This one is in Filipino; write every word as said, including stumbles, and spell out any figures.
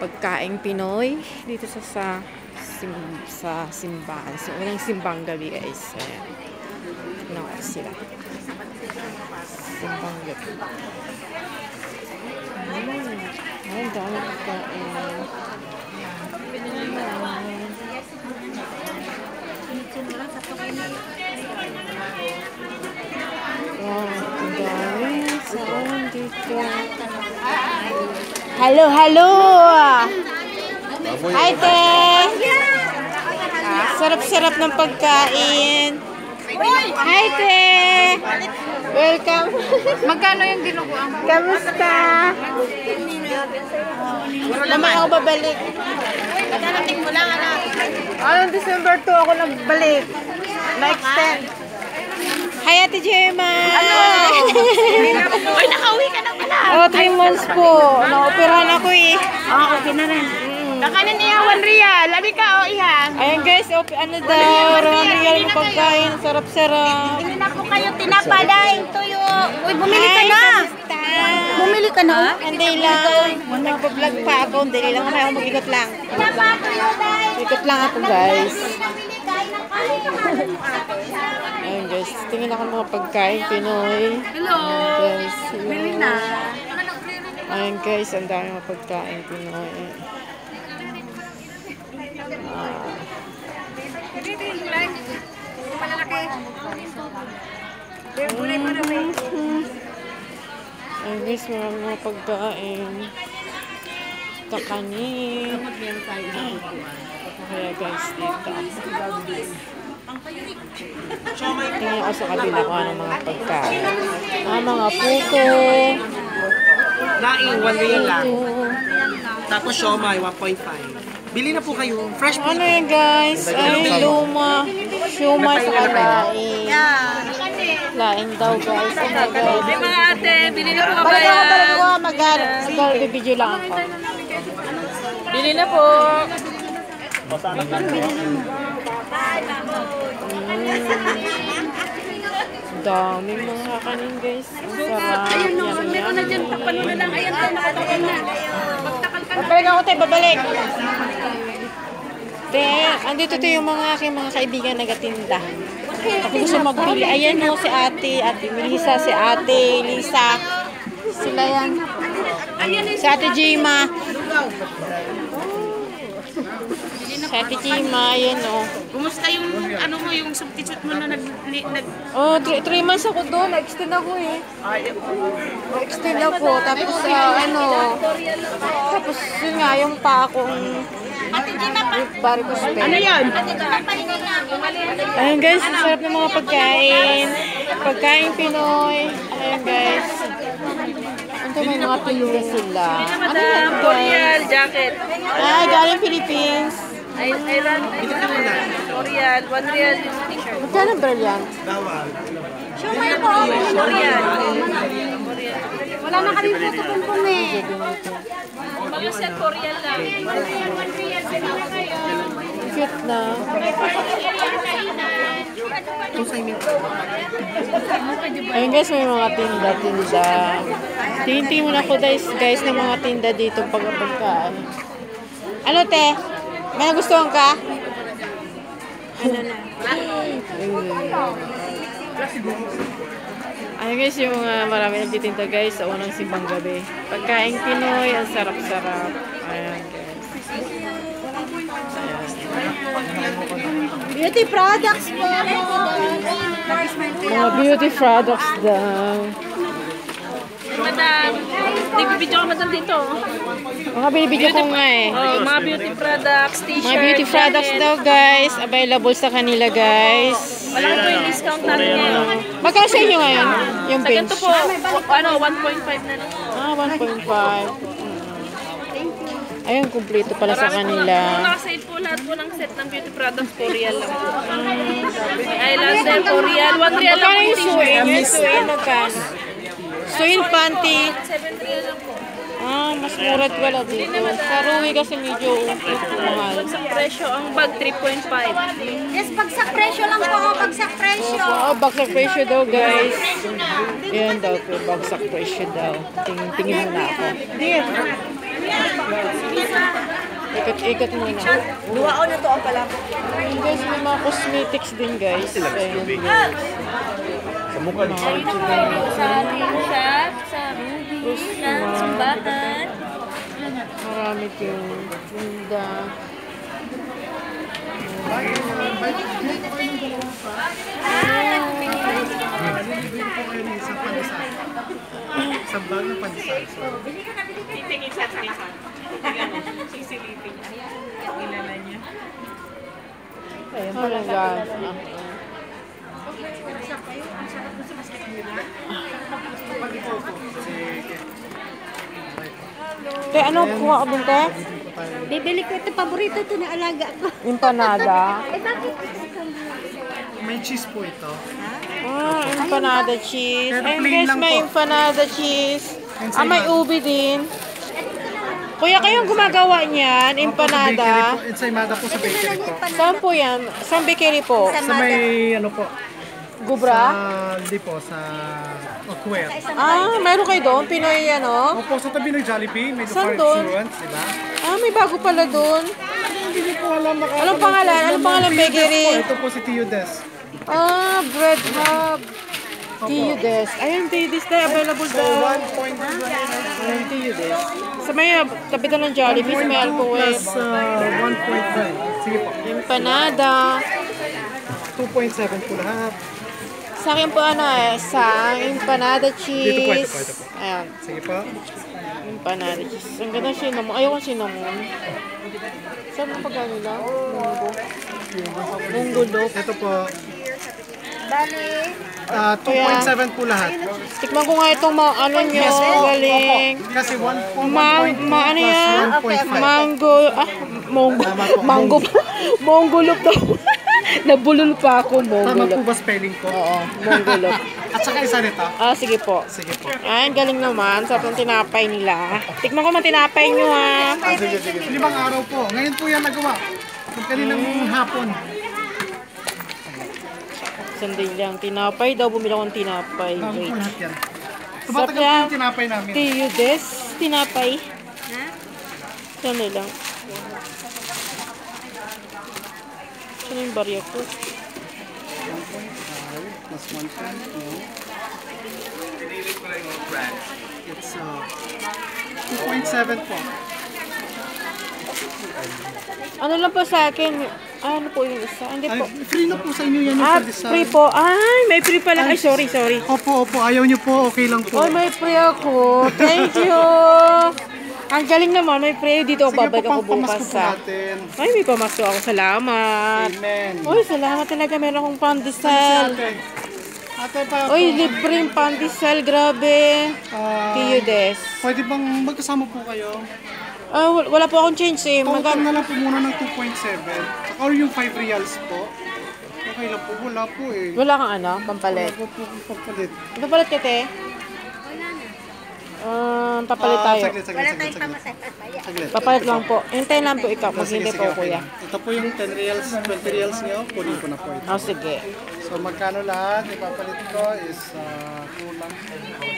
pagkaing Pinoy dito sa sa, sim, sa simbahan. So, unang simbang gabi guys. Ayan. Tignan ko sila. Simbang gabi. Hmm. Ay, dami pagkain. Wow, ang dami. Saan dito? Hello, hello! Hi, te! Sarap-sarap ng pagkain. Hi, te! Welcome! Magkano yung dinuguan? Kamusta? Mamaya ako babalik. Darating mo lang, anak. Anong December two ako nagbalik? Na-extend. Hi, Ate Gemma! Ano? Uy, nakauwi ka na pala. Oh, three months po. Na-operahan ako eh. Oo, okay na rin. Kakanin niya, one real. Labi ka, o iha. Ayan guys, op- ano daw, one real yung pagkain. Sarap-sarap. Hindi na po kayo tinapalaing tuyo. Uy, bumili ka na. Bumili ka na. Hindi lang. Nagpa-vlog pa ako. Hindi lang. Kaya ako mag-ikot lang. Tinapa tuyo, guys. Ikot lang ako guys. Nabili, kain ng kain. Ayan guys, tingin ako ng mga pagkain Pinoy. Hello. Guys, Bili na. ayan guys, ang dami mga pagkain Pinoy. Ah. Ayan guys, marami mga pagkain. Kakanin. Kaya guys, dito. Tingnan ako sa kabila ko anong mga pagkain. Ah, mga puto. Laing, one real lang. Puto. Tapos siomay, one point five. Bili na po kayo. Fresh po Ano ito. yan guys? Ay, luma. Siumay sa laing. Laing daw guys. Ano guys? Ay, mga ate, bili na po Balik ako, balik ko. Mag-ano. Mag-video lang ako. Bili na po. Daming mga kakanin guys. Ang sarap. Ayun, no, Yan, meron na yan. dyan. Takpan mo na lang. Ayan, nakatakan na. Magtakal ka na. Babalik ako tayo, babalik. Te, andito to yung mga aking mga kaibigan nagatinda. Ako gusto magbili. Ayan no, si ate, ate Melissa, si ate Lisa. Sila yan. Si ate Jima. Si ate Jima, ayan o. Kumusta yung ano mo, yung substitute mo na nag... nag Oh, three, three months ako doon. Na-extend ako eh. Na-extend ako. Tapos, ah, ano, tapos yun nga, yung pa akong varicose vein. Ano yan? Ayun guys, ang sarap ng mga pagkain. Pagkain Pinoy. Ayun guys. Ito may mga piluga sila. Ano yan guys? Korean jacket. Ay, galing Philippines. Ay, ay, run. Korean, one real yung t-shirt. Magkano brilliant? Bawal. Shumay po. Korean. Wala na kami puto-pumpong eh. Mga set Korean lang. Cute na. Ayun guys, may mga tinda-tinda. Tingin-tingin muna ko guys, guys ng mga tinda dito pag pagkaan. Ano te? May nagustuhan ka? Ano na? Ayun guys, yung uh, marami nagtitinda guys sa unang simbang gabi. Pagkain Pinoy, ang sarap-sarap. Ayan guys. Ayan. Beauty products po. Mga beauty products daw. Madam, nagbibidyo ka madam dito. Mga binibidyo ko nga eh. Oh, mga beauty products, t-shirt, Mga beauty products jacket. daw guys. Available sa kanila guys. Malaki po yung discount natin ngayon. Magkano sa inyo ngayon? Yung Sa ganito bench? po, ano, one point five na lang. Ah, one point five. Ayun, kumpleto pala sa kanila. Naka-sale po lahat po ng set ng beauty products, Korean lang po. May eyeliner, Korean, one real lang Magkano po yung t-shirt. suin? Yung suin, magkano? Suin panty. seven real lang po. Ah, mas murad wala dito. Sa Rui kasi medyo mahal. Sa presyo, ang bag three point five. Yes, bagsak presyo lang po. Bagsak presyo. Oh, bagsak presyo daw guys. Yan daw po, bagsak presyo daw. Tingin, tingin mo na ako. Here. Ikot-ikot muna. Duwao na to ang pala. Ayun guys, may mga cosmetics din guys. Ayun guys. Sa mukha ni Sa ating shop, sa Ruby, ng Sumbatan. Marami din. Tinda. Sa bagong pandesal. Ayun pala guys. Te, ano kuha ka din, te? Bibili ko ito, paborito ito na alaga ko. Empanada. Eh, bakit? May cheese po ito. Ah, empanada cheese. Pero Ayun plain guys, lang may po. empanada cheese. And Ah, may ubi din. Kuya, kayong gumagawa niyan, empanada. Ensaymada po sa bakery po. Saan po yan? Saan bakery po? Sa may ano po? Gubra? Sa, hindi po, sa Okwet. Ah, meron kayo doon? Pinoy ano? Opo, sa tabi ng Jollibee, may Saan Fire doon? Insurance, di ba? Ah, may bago pala doon. Hindi niyo po alam. Maka- Anong pangalan? Anong pangalan bakery? Ito po si Tio Des. Ah, Bread Hub. Tiyudes. Ayun, Tiyudes tayo. Available So, daw. one point two Ayun, Tiyudes. Sa may uh, tabi daw ng Jollibee, sa may Alcohol. plus uh, one point five. Sige po. Empanada. two point seven po lahat. Sa akin po ano eh, sa empanada cheese. Dito po, ito po, ito po. Ayan, Sige po. empanada cheese. Ang ganda cinnamon. Ayaw ang cinnamon. Saan ang pagkain nila? Munggo. Munggo loaf. Ito po. Bali, Uh, two point seven po lahat. Tikman ko nga itong mga ano nyo. Galing. Kasi one point Ma, ma, ano yan? one point five. Mango, ah, mongo, Tama po, mango, mongolop daw. Nabulol pa ako, Tama po mongolop. ba spelling ko? Oo, mongolop. At saka isa nito. Ah, sige po. Sige po. Ay, galing naman. Sarap ng tinapay nila. Tikman ko man tinapay nyo, ha. Ah, sige, sige. Limang araw po. Ngayon po yan nagawa. Ang kaninang hapon. Sandali lang. Tinapay daw. Bumili akong tinapay. Tama po Wait. lahat yan. Sarap Tumatagal po yan. yung tinapay namin. Tiyudes. Tinapay. Sandali lang. Saan yung barya ko? Plus one point no. It's uh, two point seven po. Ano lang po sa akin? Ah, ano po yung isa? Hindi Ay, po. free na po sa inyo yan yung Ah, pandesal. free po. Ay, may free pala. Ay, sorry, sorry. Opo, opo. Ayaw nyo po. Okay lang po. Oh, may free ako. Thank you. Ang galing naman, may free. Dito ako Sige babalik po, ako bukas pampamasko po sa... natin. Ay, may pamasko ako. Salamat. Amen. Uy, salamat talaga. Meron akong Si pandesal. ate. Ate pa po. Uy, libreng pandesal. Grabe. Ah, Tiyudes. pwede bang magkasama po kayo? Ah, wal- wala po akong change eh. Total Magkano? na lang po muna ng two point seven. Or yung five reals po. Okay lang po. Wala po eh. Wala kang ano, Wala pampalit. po po papalit. Pampalit ka, te? Um, papalit Ah, tayo. Saglit, saglit, wala saglit, tayong saglit. pamatay. Saglit. Papalit lang po. Hintayin lang po ikaw. Ah, sige, Maghintay sige, po okay kuya. lang. Ito po yung ten reals, twenty reals niyo. Kunin ko na po ito. Oh, sige. So magkano lahat? Ipapalit ko is uh, kulang.